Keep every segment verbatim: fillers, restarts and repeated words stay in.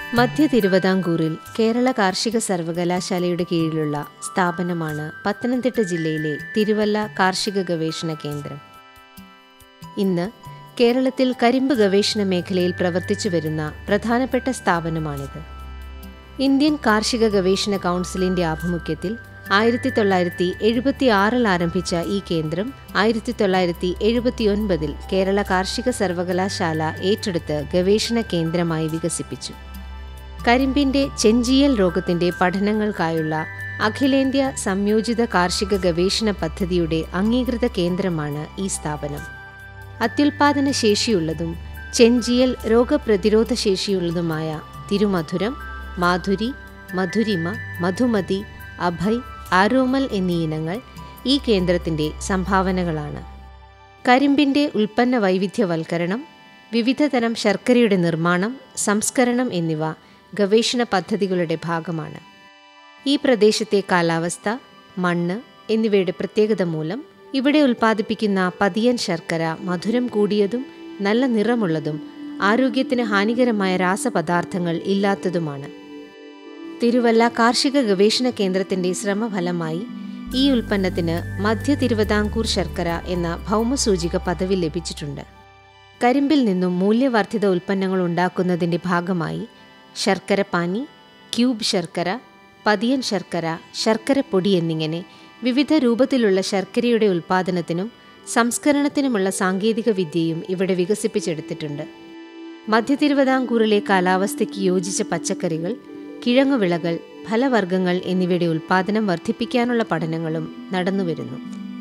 മധ്യ തിരുവിതാംകൂറിൽ കേരള കാർഷിക സർവകലാശാലയുടെ കീഴിലുള്ള സ്ഥാപനമാണ് പത്തനംതിട്ട ജില്ലയിലെ തിരുവല്ല കാർഷിക ഗവേഷണ കേന്ദ്രം. ഇന്ന് കേരളത്തിൽ കരിമ്പ് ഗവേഷണ മേഖലയിൽ പ്രവർത്തിച്ചു വരുന്ന പ്രധാനപ്പെട്ട സ്ഥാപനമാണിത്. ഇന്ത്യൻ കാർഷിക ഗവേഷണ കൗൺസിലിന്റെ ആഭിമുഖ്യത്തിൽ ആയിരത്തി തൊള്ളായിരത്തി എഴുപത്തി ആറിൽ ആരംഭിച്ച ഈ കേന്ദ്രം ആയിരത്തി തൊള്ളായിരത്തി എഴുപത്തി ഒൻപതിൽ കേരള കാർഷിക സർവകലാശാല ഏറ്റെടുത്ത് ഗവേഷണ കേന്ദ്രമായി വികസിപ്പിച്ചു. കരിമ്പിന്റെ ചെഞ്ചിയൽ രോഗത്തിന്റെ പഠനങ്ങൾക്കായുള്ള അഖിലേന്ത്യാ സംയോജിത കാർഷിക ഗവേഷണ പദ്ധതിയുടെ അംഗീകൃത കേന്ദ്രമാണ് ഈ സ്ഥാപനം. അത്യുൽപാദന ശേഷിയുള്ളതും ചെഞ്ചിയൽ രോഗപ്രതിരോധ ശേഷിയുള്ളതുമായ തിരുമധുരം, മാധുരി, മധുരിമ, മധുമതി, അഭയ്, ആരോമൽ എന്നീ ഇനങ്ങൾ ഈ കേന്ദ്രത്തിന്റെ സംഭാവനകളാണ്. കരിമ്പിന്റെ ഉൽപ്പന്ന വൈവിധ്യവൽക്കരണം, വിവിധതരം ശർക്കരയുടെ നിർമ്മാണം, സംസ്കരണം എന്നിവ ഗവേഷണ പദ്ധതികളുടെ ഭാഗമാണ്. ഈ പ്രദേശത്തെ കാലാവസ്ഥ, മണ്ണ് എന്നിവയുടെ പ്രത്യേകത മൂലം ഇവിടെ ഉൽപ്പാദിപ്പിക്കുന്ന പതിയൻ ശർക്കര മധുരം കൂടിയതും നല്ല നിറമുള്ളതും ആരോഗ്യത്തിന് ഹാനികരമായ രാസപദാർത്ഥങ്ങൾ ഇല്ലാത്തതുമാണ്. തിരുവല്ല കാർഷിക ഗവേഷണ കേന്ദ്രത്തിന്റെ ശ്രമഫലമായി ഈ ഉൽപ്പന്നത്തിന് മധ്യ തിരുവിതാംകൂർ ശർക്കര എന്ന ഭൗമസൂചിക പദവി ലഭിച്ചിട്ടുണ്ട്. കരിമ്പിൽ നിന്നും മൂല്യവർദ്ധിത ഉൽപ്പന്നങ്ങൾ ഉണ്ടാക്കുന്നതിന്റെ ഭാഗമായി ശർക്കരപ്പാനി, ക്യൂബ് ശർക്കര, പതിയൻ ശർക്കര, ശർക്കരപ്പൊടി എന്നിങ്ങനെ വിവിധ രൂപത്തിലുള്ള ശർക്കരയുടെ ഉൽപ്പാദനത്തിനും സംസ്കരണത്തിനുമുള്ള സാങ്കേതിക വിദ്യയും ഇവിടെ വികസിപ്പിച്ചെടുത്തിട്ടുണ്ട്. മധ്യ തിരുവിതാംകൂറിലെ കാലാവസ്ഥയ്ക്ക് യോജിച്ച പച്ചക്കറികൾ, കിഴങ്ങുവിളകൾ, ഫലവർഗ്ഗങ്ങൾ എന്നിവയുടെ ഉൽപ്പാദനം വർദ്ധിപ്പിക്കാനുള്ള പഠനങ്ങളും നടന്നുവരുന്നു.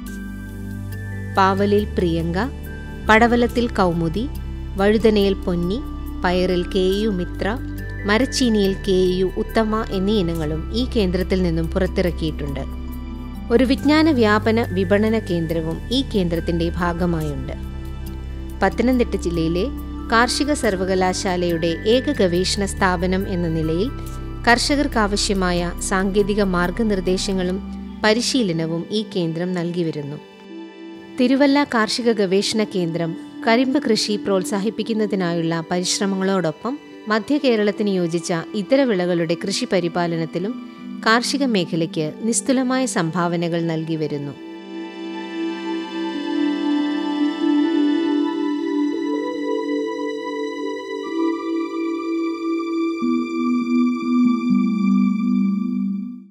പാവലിൽ പ്രിയങ്ക, പടവലത്തിൽ കൗമുദി, വഴുതനയിൽ പൊന്നി, പയറിൽ കെ യു മിത്ര, മരച്ചീനിയിൽ കെ യു ഉത്തമ എന്നീ ഇനങ്ങളും ഈ കേന്ദ്രത്തിൽ നിന്നും പുറത്തിറക്കിയിട്ടുണ്ട്. ഒരു വിജ്ഞാന വ്യാപന വിപണന കേന്ദ്രവും ഈ കേന്ദ്രത്തിന്റെ ഭാഗമായുണ്ട്. പത്തനംതിട്ട ജില്ലയിലെ കാർഷിക സർവകലാശാലയുടെ ഏക ഗവേഷണ സ്ഥാപനം എന്ന നിലയിൽ കർഷകർക്കാവശ്യമായ സാങ്കേതിക മാർഗനിർദ്ദേശങ്ങളും പരിശീലനവും ഈ കേന്ദ്രം നൽകി വരുന്നു. തിരുവല്ല കാർഷിക ഗവേഷണ കേന്ദ്രം കരിമ്പ് കൃഷി പ്രോത്സാഹിപ്പിക്കുന്നതിനായുള്ള പരിശ്രമങ്ങളോടൊപ്പം മധ്യ കേരളത്തിന് യോജിച്ച ഇതര വിളകളുടെ കൃഷി പരിപാലനത്തിലും കാർഷിക മേഖലയ്ക്ക് നിസ്തുലമായ സംഭാവനകൾ നൽകി വരുന്നു.